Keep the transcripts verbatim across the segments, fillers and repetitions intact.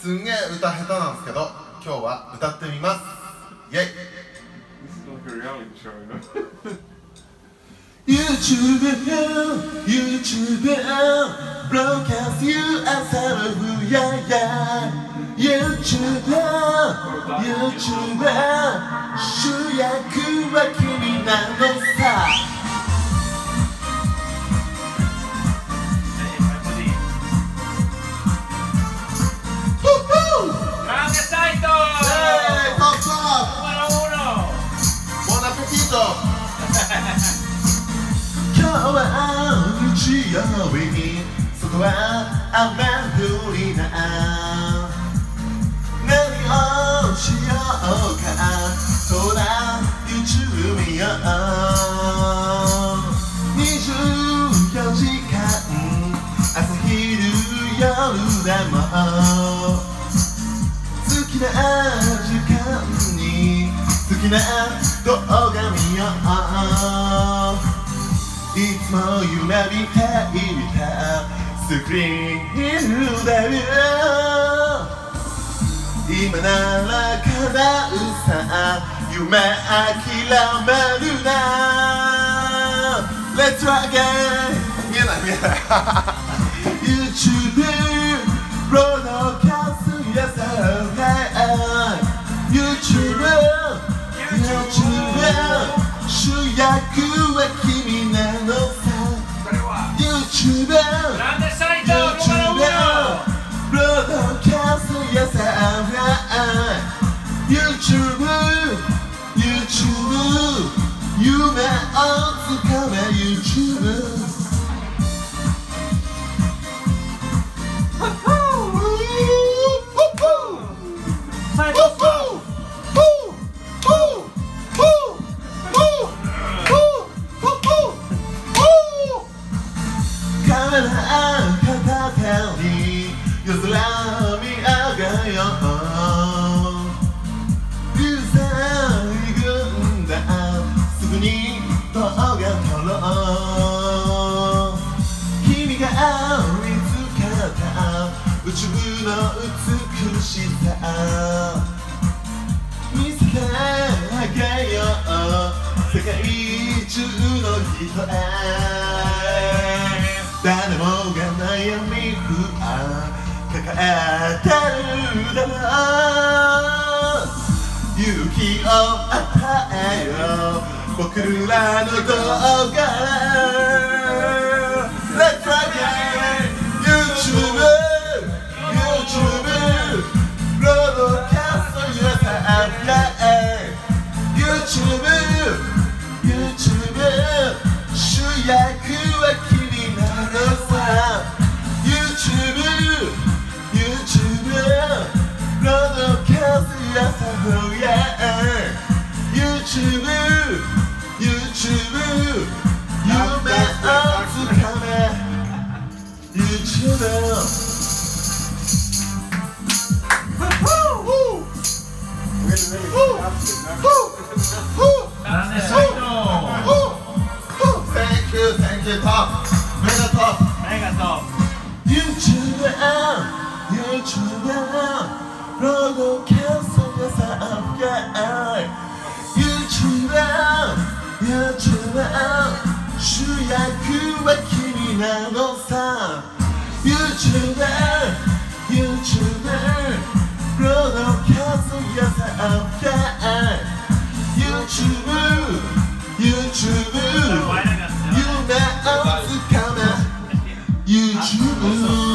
すんげえ歌下手なんですけど、今日は歌ってみます。イェイ。YouTube, YouTube, broadcast you as a yeah yeah. YouTube, YouTube, 主役は君なのさ。今日は日曜日、外は雨降りな。何をしようか、そうだ YouTube 見よう。にじゅうよじかん、朝昼夜でも好きな時間に好きな動画見よう。いつも夢見ていたスクリーンで今なら叶うさ、夢諦めるな。 Let's rock it。 見えない見えないYouTube ブロードキャストやさ YouTube YouTube 主役は君なのさ。 YouTube YouTube ブロードキャストやさ YouTube YouTube 夢をつかめ YouTube。 カメラ片手に夜空見上げよう。流星群だ、すぐに動画撮ろう。君が見つけた宇宙の美しさ見せてあげよう、世界中の人へ。誰もが悩み不安抱えてるだろう。勇気を与えよう僕らの動画。 Let's rock it。 YouTube YouTube ブロードキャストやさ YouTube YouTube 主役は君なのさ。 YouTube YouTube ブロードキャストやさ YouTube YouTube 夢をつかめ YouTube。 Thank you, thank you, top. Mega top. Mega top. YouTube, YouTube, broadcast yes I yeah. YouTube, YouTube, 主役は君なのさ。 YouTube, YouTube, broadcast yes I yeah. YouTube, YouTube, 夢をつかめ YouTube。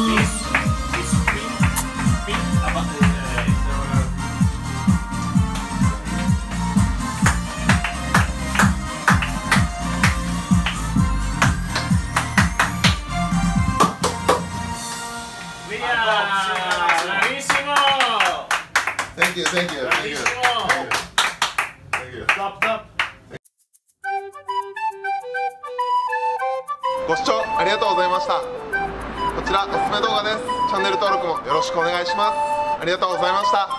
Thank you, thank you, thank you, thank you. Stop, stop. ご視聴ありがとうございました。こちらおすすめ動画です。チャンネル登録もよろしくお願いします。ありがとうございました。